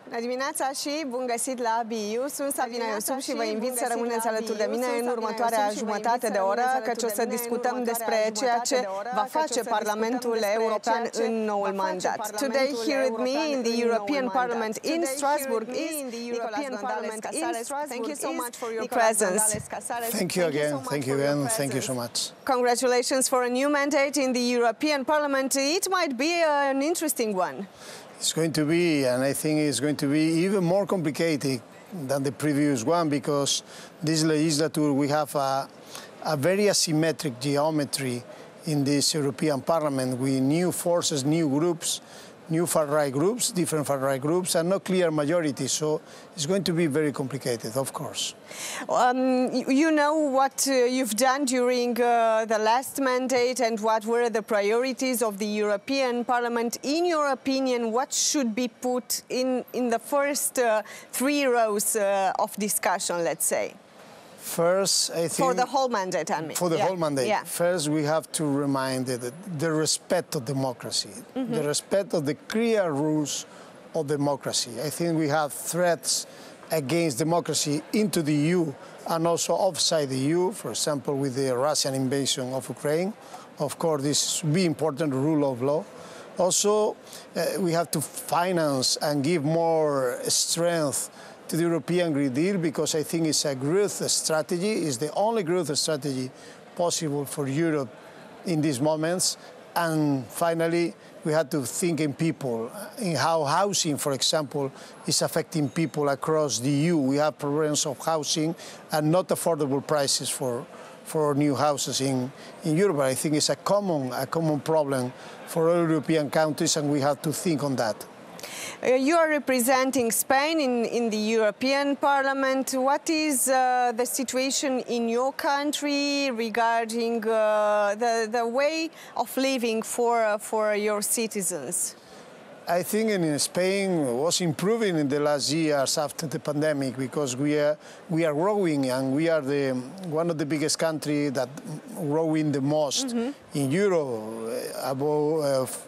Bună dimineața și bun găsit la BU. Sunt Sabina Iosub și vă invit să rămâneți alături de mine în următoarea jumătate de oră, căci o să discutăm despre ceea ce va face Parlamentul European în noul mandat. Today here with me in the European Parliament in Strasbourg is Nicolas González Casares. Thank you so much for your presence. Thank you again. Thank you so much. Congratulations for a new mandate in the European Parliament. It might be an interesting one. It's going to be, and I think it's going to be even more complicated than the previous one, because this legislature we have a very asymmetric geometry in this European Parliament with new forces, new groups, new far-right groups, different far-right groups, and no clear majority. So it's going to be very complicated, of course. You know what you've done during the last mandate and what were the priorities of the European Parliament. In your opinion, what should be put in the first three rows of discussion, let's say? First, I think... For the whole mandate, I mean. For the whole mandate. Yeah. First, we have to remind the respect of democracy, the respect of the clear rules of democracy. I think we have threats against democracy into the EU and also outside the EU, for example, with the Russian invasion of Ukraine. Of course, this will be important, the rule of law. Also, we have to finance and give more strength to the European Green Deal, because I think it's a growth strategy. It's the only growth strategy possible for Europe in these moments. And finally, we have to think in people, in how housing, for example, is affecting people across the EU. We have problems of housing and not affordable prices for new houses in Europe. I think it's a common problem for all European countries, and we have to think on that. You are representing Spain in the European Parliament. What is the situation in your country regarding the way of living for your citizens? I think in Spain was improving in the last years after the pandemic, because we are growing, and we are one of the biggest countries that growing the most in Europe, above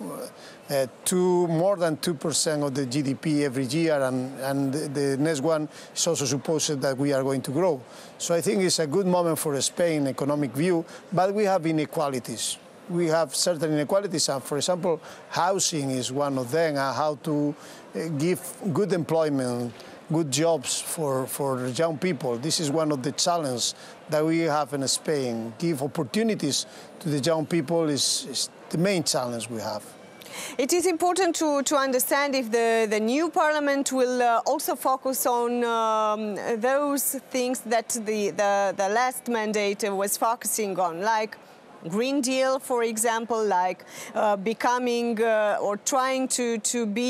more than 2% of the GDP every year, and the next one is also supposed that we are going to grow. So I think it's a good moment for Spain, economic view, but we have inequalities. We have certain inequalities, and for example, housing is one of them, how to give good employment, good jobs for young people. This is one of the challenges that we have in Spain. Give opportunities to the young people is the main challenge we have. It is important to understand if the new parliament will also focus on those things that the last mandate was focusing on, like Green Deal, for example, like becoming or trying to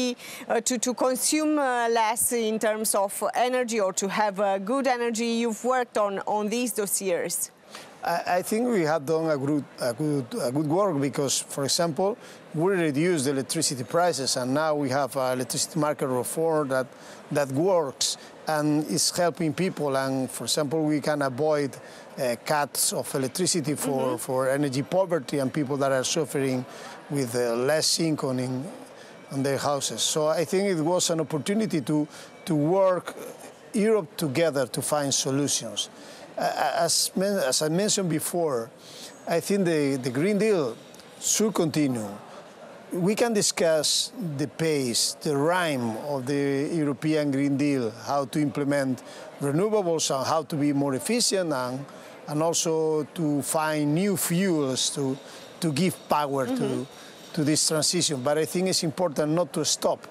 consume less in terms of energy, or to have good energy. You've worked on these dossiers. I think we have done a good work, because, for example, we reduced the electricity prices, and now we have an electricity market reform that works and is helping people. And, for example, we can avoid cuts of electricity for energy poverty and people that are suffering with less income in their houses. So I think it was an opportunity to work Europe together to find solutions. As I mentioned before, I think the Green Deal should continue. We can discuss the pace, the rhyme of the European Green Deal, how to implement renewables and how to be more efficient, and also to find new fuels to give power to this transition. But I think it's important not to stop,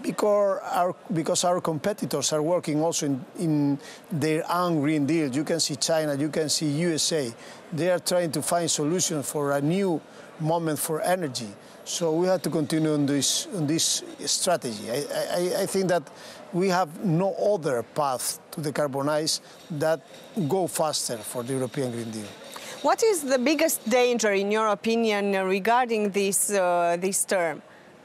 because our competitors are working also in their own Green Deal. You can see China, you can see USA. They are trying to find solutions for a new moment for energy. So we have to continue on this strategy. I think that we have no other path to decarbonize that go faster for the European Green Deal. What is the biggest danger, in your opinion, regarding this term?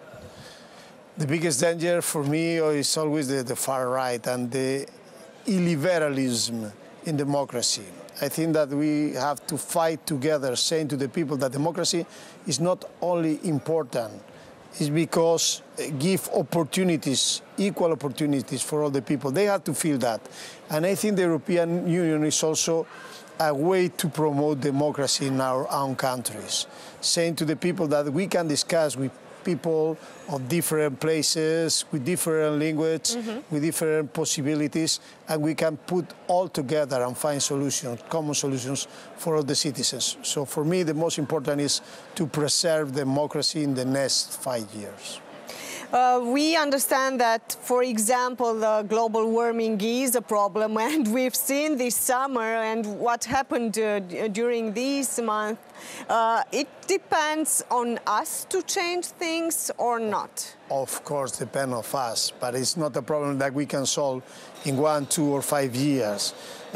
The biggest danger for me is always the far right and the illiberalism in democracy. I think that we have to fight together, saying to the people that democracy is not only important is because give opportunities, equal opportunities for all the people. They have to feel that. And I think the European Union is also a way to promote democracy in our own countries, saying to the people that we can discuss with people of different places, with different language, with different possibilities, and we can put all together and find solutions, common solutions for all the citizens. So for me, the most important is to preserve democracy in the next 5 years. We understand that, for example, global warming is a problem, and we've seen this summer and what happened during this month. It depends on us to change things or not. Of course, depends on us, but it's not a problem that we can solve in 1, 2, or 5 years.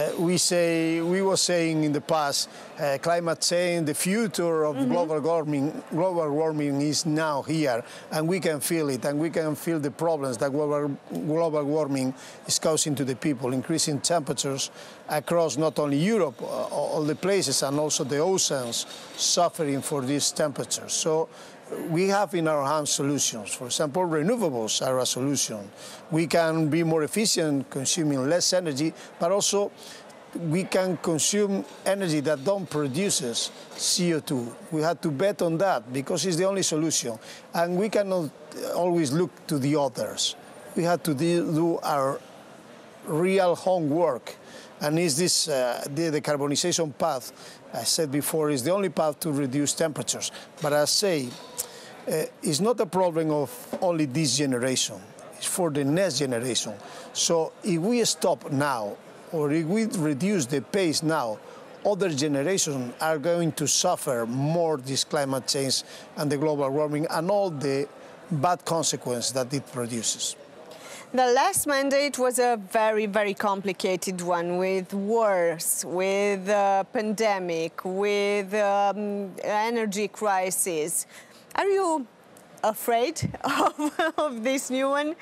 We were saying in the past, climate change, the future of global warming is now here, and we can feel it, and we can feel the problems that global warming is causing to the people, increasing temperatures across not only Europe, all the places, and also the oceans suffering for these temperatures. So we have in our hands solutions. For example, renewables are a solution. We can be more efficient, consuming less energy, but also we can consume energy that don't produce CO2. We have to bet on that because it's the only solution. And we cannot always look to the others. We have to do our real homework. And is this the decarbonization path, I said before, is the only path to reduce temperatures. But I say, it's not a problem of only this generation. It's for the next generation. So if we stop now, or if we reduce the pace now, other generations are going to suffer more this climate change and the global warming and all the bad consequences that it produces. The last mandate was a very, very complicated one, with wars, with pandemic, with energy crisis. Are you afraid of this new one?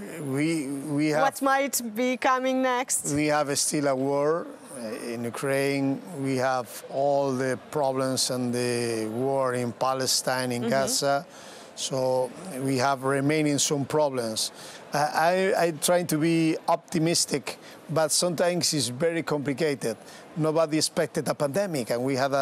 We have, what might be coming next? We have still a war in Ukraine. We have all the problems and the war in Palestine, in Gaza. So we have remaining some problems. I try to be optimistic, but sometimes it's very complicated. Nobody expected a pandemic, and we had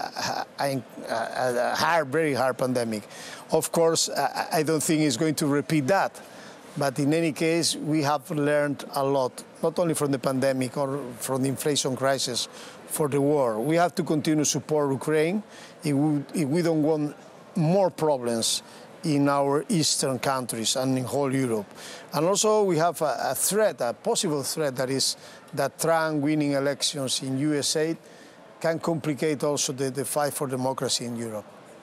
a very hard pandemic. Of course, I don't think it's going to repeat that. But in any case, we have learned a lot, not only from the pandemic or from the inflation crisis, for the war. We have to continue to support Ukraine if we don't want more problems in our eastern countries and in whole Europe. And also we have a threat, a possible threat, that is that Trump winning elections in USA can complicate also the fight for democracy in Europe.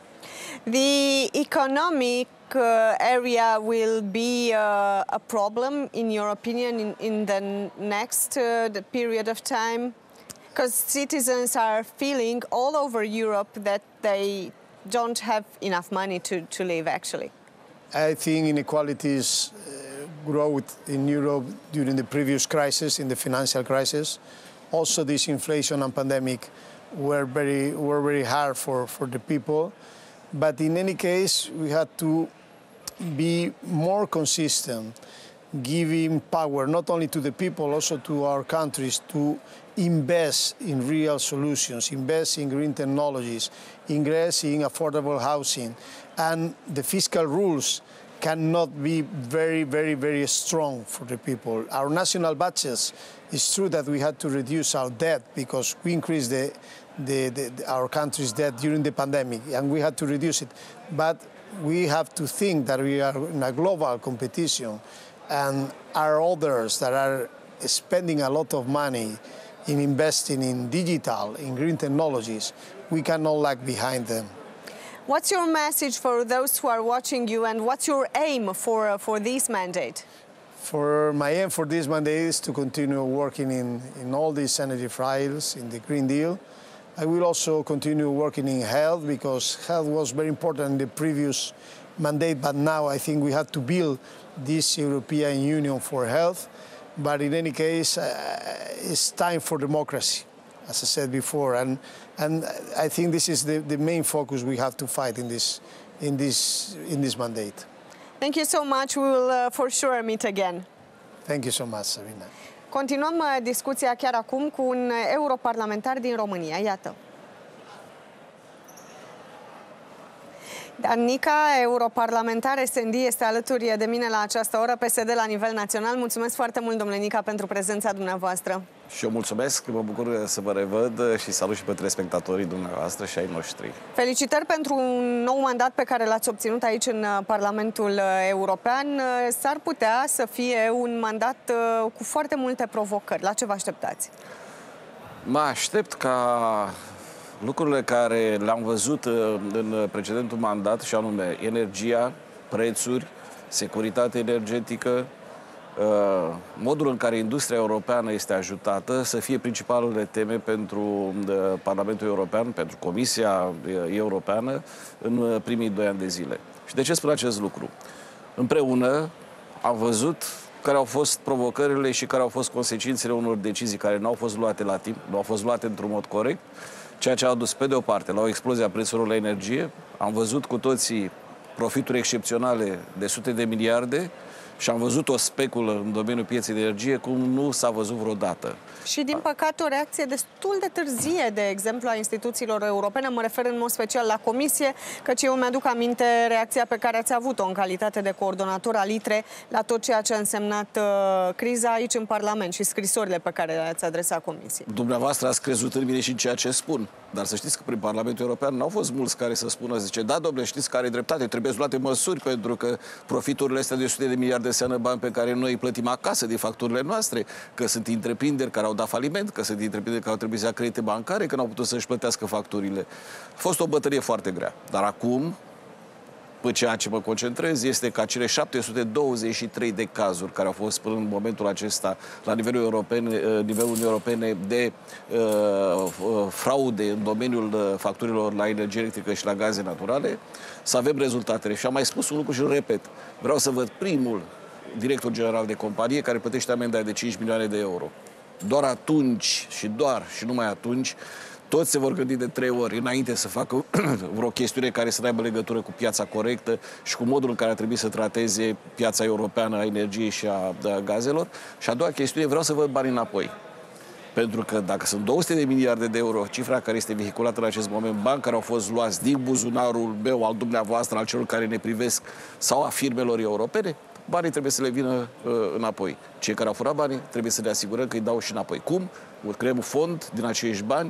The economic area will be a problem, in your opinion, in the next period of time? Because citizens are feeling all over Europe that they don't have enough money to live, actually. I think inequalities growth in Europe during the previous crisis, in the financial crisis. Also, this inflation and pandemic were very hard for the people. But in any case, we had to be more consistent, giving power not only to the people, also to our countries, to invest in real solutions, invest in green technologies, invest in affordable housing. And the fiscal rules cannot be very strong for the people. Our national budgets, it's true that we had to reduce our debt because we increased our country's debt during the pandemic, and we had to reduce it. But we have to think that we are in a global competition, and are others that are spending a lot of money in investing in digital, in green technologies. We cannot lag behind them. What's your message for those who are watching you, and what's your aim for this mandate? For my aim for this mandate is to continue working in all these energy files, in the Green Deal. I will also continue working in health, because health was very important in the previous mandate, but now I think we have to build this European Union for health. But in any case, it's time for democracy. as I said before, and I think this is the main focus we have to fight in this mandate. Thank you so much. We will for sure meet again. Thank you so much, Sabina. Continuăm discuția chiar acum cu un europarlamentar din România. Iată. Dan Nica, europarlamentar SND, este alături de mine la această oră, PSD la nivel național. Mulțumesc foarte mult, domnule Nica, pentru prezența dumneavoastră. Și eu mulțumesc, mă bucur să vă revăd și salut și pe telespectatorii dumneavoastră și ai noștri. Felicitări pentru un nou mandat pe care l-ați obținut aici în Parlamentul European. S-ar putea să fie un mandat cu foarte multe provocări. La ce vă așteptați? Mă aștept ca lucrurile care le-am văzut în precedentul mandat, și anume energia, prețuri, securitate energetică, modul în care industria europeană este ajutată, să fie principalele teme pentru Parlamentul European, pentru Comisia Europeană în primii 2 ani de zile. Și de ce spun acest lucru? Împreună am văzut care au fost provocările și care au fost consecințele unor decizii care nu au fost luate la timp, nu au fost luate într-un mod corect, ceea ce a adus pe de o parte la o explozie a prețurilor la energie. Am văzut cu toții profituri excepționale de sute de miliarde și am văzut o speculă în domeniul pieței de energie cum nu s-a văzut vreodată. Și, din păcate, o reacție destul de târzie, de exemplu, a instituțiilor europene. Mă refer în mod special la Comisie, căci eu mi-aduc aminte reacția pe care ați avut-o în calitate de coordonator al ITRE la tot ceea ce a însemnat criza aici în Parlament și scrisorile pe care le-ați adresat Comisiei. Dumneavoastră ați crezut în mine și în ceea ce spun, dar să știți că prin Parlamentul European n-au fost mulți care să spună, zice, da, domnule, știți care e dreptate, trebuie să luate măsuri pentru că profiturile astea de sute de miliarde înseamnă bani pe care noi îi plătim acasă din facturile noastre, că sunt întreprinderi care au dat faliment, că sunt întreprinderi care au trebuit să ia credite bancare, că n-au putut să-și plătească facturile. A fost o bătălie foarte grea. Dar acum, pe ceea ce mă concentrez, este ca cele 723 de cazuri care au fost până în momentul acesta la nivelul Uniunii Europene de fraude în domeniul facturilor la energie electrică și la gaze naturale, să avem rezultatele. Și am mai spus un lucru și îl repet. Vreau să văd primul director general de companie care plătește amenda de 5 milioane de euro. Doar atunci și numai atunci toți se vor gândi de 3 ori înainte să facă vreo chestiune care să aibă legătură cu piața corectă și cu modul în care ar trebui să trateze piața europeană a energiei și a gazelor. Și a doua chestiune, vreau să văd banii înapoi. Pentru că dacă sunt 200 de miliarde de euro, cifra care este vehiculată în acest moment, bani care au fost luați din buzunarul meu, al dumneavoastră, al celor care ne privesc sau a firmelor europene, banii trebuie să le vină înapoi. Cei care au furat banii trebuie să ne asigurăm că îi dau și înapoi. Cum? Creăm un fond din acești bani,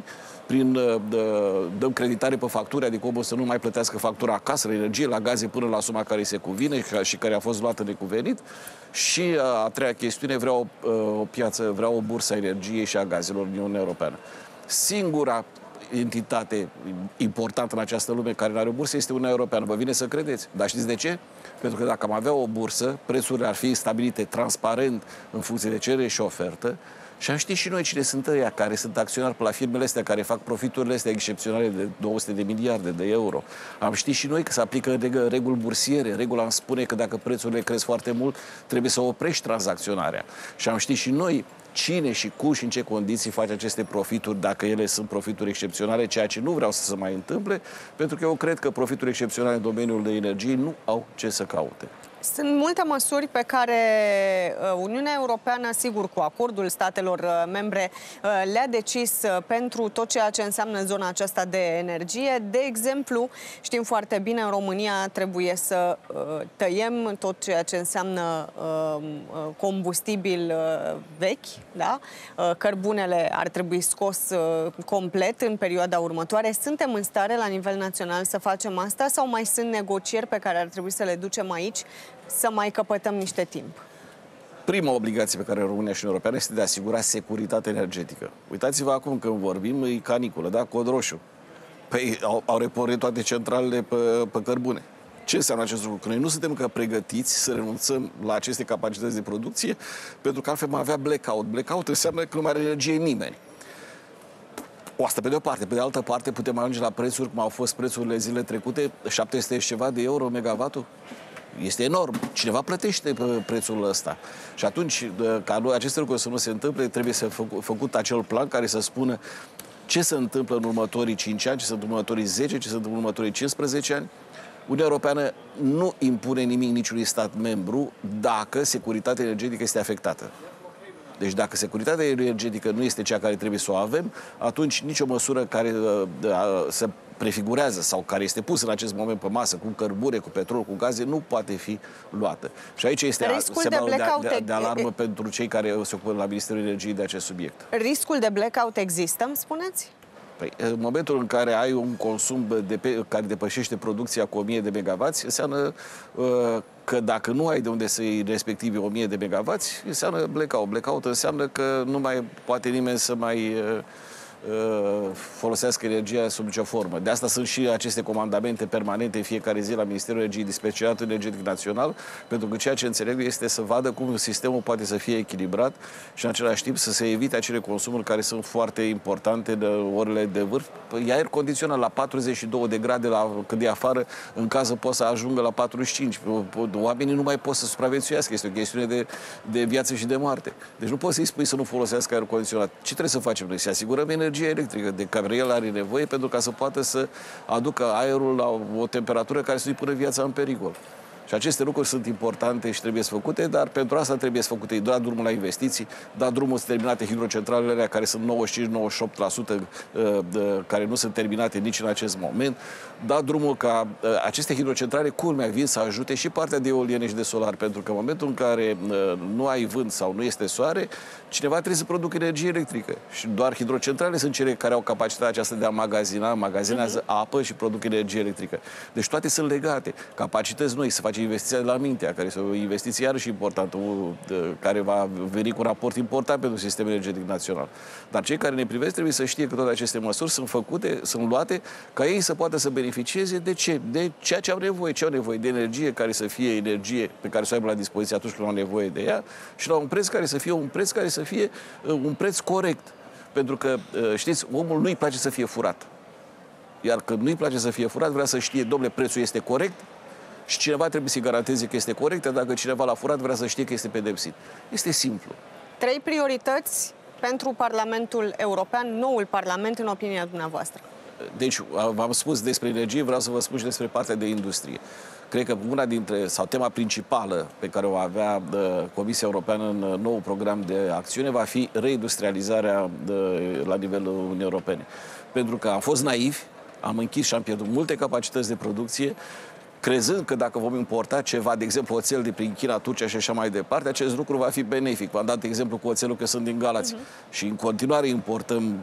dăm creditare pe facturi, adică omul să nu mai plătească factura acasă, la energie, la gaze, până la suma care îi se cuvine și care a fost luată necuvenit. Și a treia chestiune, vreau o piață, vreau o bursă a energiei și a gazelor în Uniunea Europeană. Singura entitate importantă în această lume care nu are o bursă este Uniunea Europeană. Vă vine să credeți. Dar știți de ce? Pentru că dacă am avea o bursă, prețurile ar fi stabilite transparent în funcție de cerere și ofertă. Și am ști și noi cine sunt ăia care sunt acționari pe la firmele astea, care fac profiturile astea excepționale de 200 de miliarde de euro. Am ști și noi că se aplică reguli bursiere. Regula îmi spune că dacă prețurile cresc foarte mult, trebuie să oprești tranzacționarea. Și am ști și noi cine și cu și în ce condiții face aceste profituri, dacă ele sunt profituri excepționale, ceea ce nu vreau să se mai întâmple, pentru că eu cred că profituri excepționale în domeniul de energie nu au ce să caute. Sunt multe măsuri pe care Uniunea Europeană, sigur, cu acordul statelor membre, le-a decis pentru tot ceea ce înseamnă zona aceasta de energie. De exemplu, știm foarte bine, în România trebuie să tăiem tot ceea ce înseamnă combustibil vechi, da? Cărbunele ar trebui scos complet în perioada următoare. Suntem în stare, la nivel național, să facem asta sau mai sunt negocieri pe care ar trebui să le ducem aici, să mai căpătăm niște timp? Prima obligație pe care România și Uniunea Europeană este de a asigura securitate energetică. Uitați-vă acum când vorbim, e caniculă, da? Cod roșu. Păi au repornit toate centralele pe cărbune. Ce înseamnă acest lucru? Că noi nu suntem pregătiți să renunțăm la aceste capacități de producție, pentru că altfel mai avea blackout. Blackout înseamnă că nu mai are energie nimeni. O, asta pe de o parte. Pe de altă parte putem ajunge la prețuri cum au fost prețurile zilele trecute, 700 și ceva de euro megavatul. Este enorm. Cineva plătește pe prețul ăsta. Și atunci, ca aceste lucruri să nu se întâmple, trebuie să făcut acel plan care să spună ce se întâmplă în următorii 5 ani, ce se întâmplă în următorii 10, ce se întâmplă în următorii 15 ani. Uniunea Europeană nu impune nimic niciunui stat membru dacă securitatea energetică este afectată. Deci dacă securitatea energetică nu este cea care trebuie să o avem, atunci nicio măsură care se prefigurează sau care este pusă în acest moment pe masă, cu cărbune, cu petrol, cu gaze, nu poate fi luată. Și aici este semnalul de alarmă pentru cei care se ocupă la Ministerul Energiei de acest subiect. Riscul de blackout există, îmi spuneți? Păi, în momentul în care ai un consum care depășește producția cu 1000 de megawatts, înseamnă că dacă nu ai de unde să-i respectivi 1000 de megawatts, înseamnă blackout. Blackout înseamnă că nu mai poate nimeni să mai folosească energia sub nicio formă. De asta sunt și aceste comandamente permanente în fiecare zi la Ministerul Energiei, Dispecereatul Energetic Național, pentru că ceea ce înțeleg este să vadă cum sistemul poate să fie echilibrat și în același timp să se evite acele consumuri care sunt foarte importante de orele de vârf. Păi, aer condiționat la 42 de grade când e afară, în cază poate să ajungă la 45. Oamenii nu mai pot să supraviețuiască. Este o chestiune de viață și de moarte. Deci nu poți să-i spui să nu folosească aer condiționat. Ce trebuie să facem noi? Să asigurăm energie electrică de care el are nevoie pentru ca să poată să aducă aerul la o temperatură care să-i pună viața în pericol. Și aceste lucruri sunt importante și trebuie să făcute, dar pentru asta trebuie să făcute da drumul la investiții, da drumul să terminate hidrocentralele care sunt 95-98% care nu sunt terminate nici în acest moment, da drumul ca aceste hidrocentrale, culmea, vin să ajute și partea de eoliene și de solar, pentru că în momentul în care nu ai vânt sau nu este soare, cineva trebuie să producă energie electrică. Și doar hidrocentrale sunt cele care au capacitatea aceasta de a magazinează apă și produc energie electrică. Deci toate sunt legate. Capacități noi, să face investiția de la Mintea, care este o investiție iarăși importantă, care va veni cu un raport important pentru sistemul energetic național. Dar cei care ne privesc trebuie să știe că toate aceste măsuri sunt făcute, sunt luate, ca ei să poată să beneficieze de ce? De ceea ce au nevoie. Ce au nevoie? De energie care să fie energie pe care să o aibă la dispoziție atunci când au nevoie de ea și la un preț care să fie un preț corect. Pentru că, știți, omul nu-i place să fie furat. Iar când nu-i place să fie furat, vrea să știe, domnule, prețul este corect și cineva trebuie să-i garanteze că este corect, dacă cineva l-a furat, vrea să știe că este pedepsit. Este simplu. 3 priorități pentru Parlamentul European, noul Parlament, în opinia dumneavoastră. Deci, v-am spus despre energie, vreau să vă spun și despre partea de industrie. Cred că tema principală pe care o avea Comisia Europeană în nou program de acțiune va fi reindustrializarea la nivelul Uniunii Europene. Pentru că am fost naivi, am închis și am pierdut multe capacități de producție, crezând că dacă vom importa ceva, de exemplu oțel de prin China, Turcia și așa mai departe, acest lucru va fi benefic. V-am dat exemplu cu oțelul că sunt din Galați. Și în continuare importăm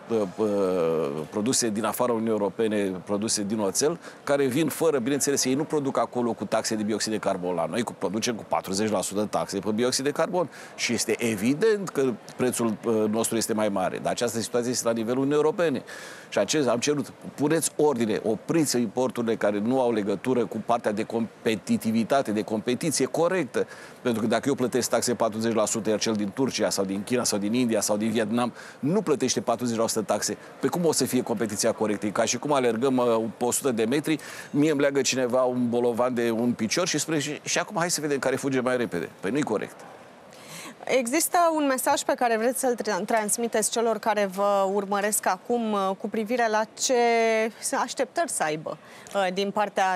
produse din afara Uniunii Europene, produse din oțel, care vin fără, bineînțeles, ei nu produc acolo cu taxe de bioxid de carbon. La noi producem cu 40% taxe pe bioxid de carbon. Și este evident că prețul nostru este mai mare. Dar această situație este la nivelul Uniunii Europene. Și am cerut, puneți ordine, opriți importurile care nu au legătură cu partea de competitivitate, de competiție corectă. Pentru că dacă eu plătesc taxe 40%, iar cel din Turcia sau din China sau din India sau din Vietnam nu plătește 40% taxe, pe cum o să fie competiția corectă? E ca și cum alergăm pe 100 de metri, mie îmi leagă cineva un bolovan de un picior și spune și acum hai să vedem care fuge mai repede. Păi nu-i corect. Există un mesaj pe care vreți să-l transmiteți celor care vă urmăresc acum cu privire la ce așteptări să aibă din partea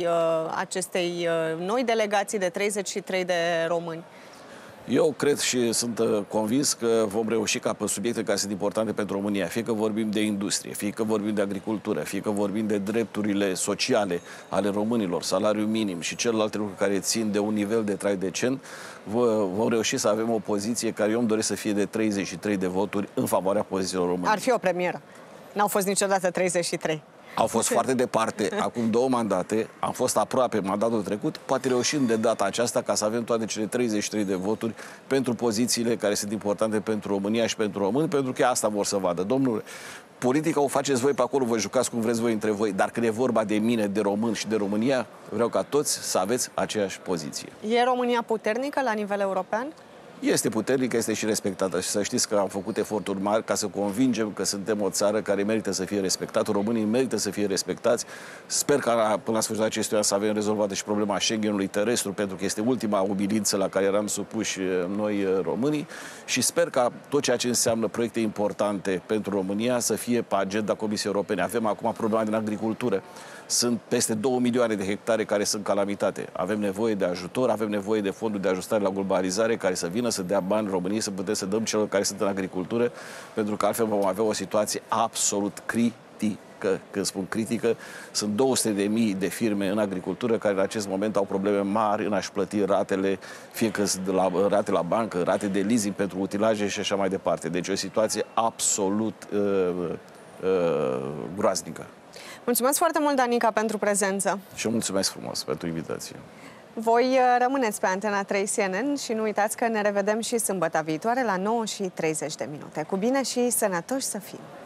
acestei noi delegații de 33 de români? Eu cred și sunt convins că vom reuși ca pe subiecte care sunt importante pentru România, fie că vorbim de industrie, fie că vorbim de agricultură, fie că vorbim de drepturile sociale ale românilor, salariul minim și celelalte lucruri care țin de un nivel de trai decent, vom reuși să avem o poziție care eu îmi doresc să fie de 33 de voturi în favoarea pozițiilor României. Ar fi o premieră. N-au fost niciodată 33. Au fost foarte departe, acum 2 mandate, am fost aproape mandatul trecut, poate reușim de data aceasta ca să avem toate cele 33 de voturi pentru pozițiile care sunt importante pentru România și pentru români, pentru că asta vor să vadă. Domnule, politica o faceți voi pe acolo, vă jucați cum vreți voi între voi, dar când e vorba de mine, de român și de România, vreau ca toți să aveți aceeași poziție. E România puternică la nivel european? Este puternică, este și respectată și să știți că am făcut eforturi mari ca să convingem că suntem o țară care merită să fie respectată, românii merită să fie respectați. Sper că până la sfârșitul acestui an să avem rezolvată și problema Schengenului terestru, pentru că este ultima umilință la care eram supuși noi românii și sper ca tot ceea ce înseamnă proiecte importante pentru România să fie pe agenda Comisiei Europene. Avem acum problema din agricultură. Sunt peste 2 milioane de hectare care sunt calamitate. Avem nevoie de ajutor, avem nevoie de fonduri de ajustare la globalizare care să vină să dea bani României, să putem să dăm celor care sunt în agricultură, pentru că altfel vom avea o situație absolut critică. Când spun critică, sunt 200.000 de firme în agricultură care în acest moment au probleme mari în a-și plăti ratele, fie că sunt rate la bancă, rate de leasing pentru utilaje și așa mai departe. Deci o situație absolut groaznică. Mulțumesc foarte mult, Danica, pentru prezență. Și eu mulțumesc frumos pentru invitație. Voi rămâneți pe Antena 3 CNN și nu uitați că ne revedem și sâmbătă viitoare la 9:30. Cu bine și sănătoși să fim!